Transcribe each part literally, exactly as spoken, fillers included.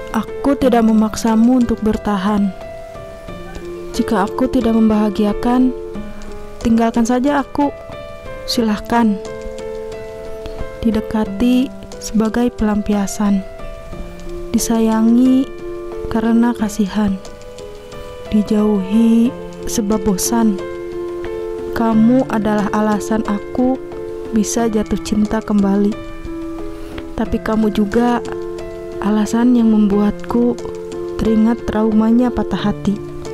Aku tidak memaksamu untuk bertahan. Jika aku tidak membahagiakan, tinggalkan saja aku. Silahkan. Didekati sebagai pelampiasan. Disayangi karena kasihan. Dijauhi sebab bosan. Kamu adalah alasan aku bisa jatuh cinta kembali. Tapi kamu juga alasan yang membuatku teringat traumanya patah hati.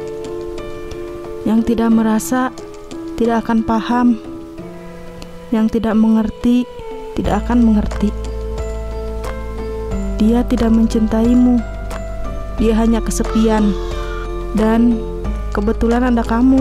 Yang tidak merasa tidak akan paham. Yang tidak mengerti tidak akan mengerti. Dia tidak mencintaimu. Dia hanya kesepian. Dan kebetulan ada kamu.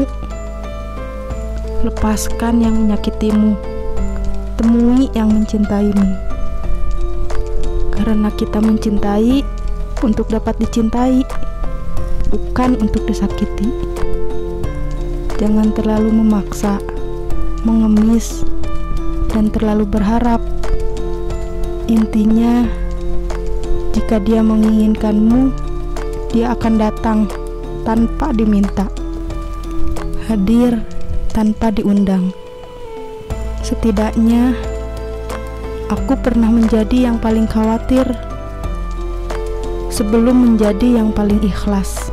Lepaskan yang menyakitimu. Temui yang mencintaimu. Karena kita mencintai untuk dapat dicintai, bukan untuk disakiti. Jangan terlalu memaksa, mengemis, dan terlalu berharap. Intinya, jika dia menginginkanmu, dia akan datang tanpa diminta, hadir tanpa diundang. Setidaknya aku pernah menjadi yang paling khawatir sebelum menjadi yang paling ikhlas.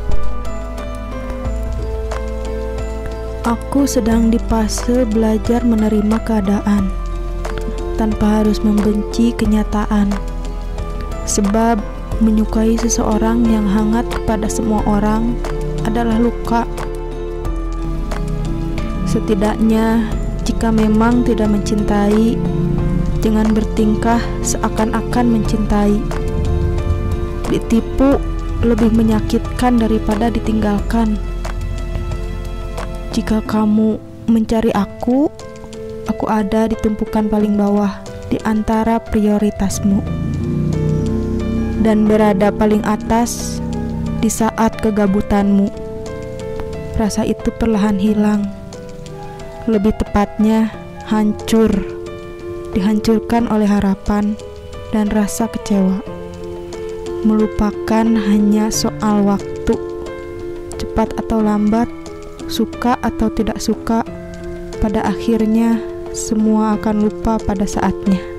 Aku sedang di fase belajar menerima keadaan tanpa harus membenci kenyataan. Sebab menyukai seseorang yang hangat kepada semua orang adalah luka. Setidaknya jika memang tidak mencintai, jangan bertingkah seakan-akan mencintai. Ditipu lebih menyakitkan daripada ditinggalkan. Jika kamu mencari aku, aku ada di tumpukan paling bawah di antara prioritasmu, dan berada paling atas di saat kegabutanmu. Rasa itu perlahan hilang. Lebih tepatnya hancur. Dihancurkan oleh harapan dan rasa kecewa. Melupakan hanya soal waktu. Cepat atau lambat, suka atau tidak suka, pada akhirnya semua akan lupa pada saatnya.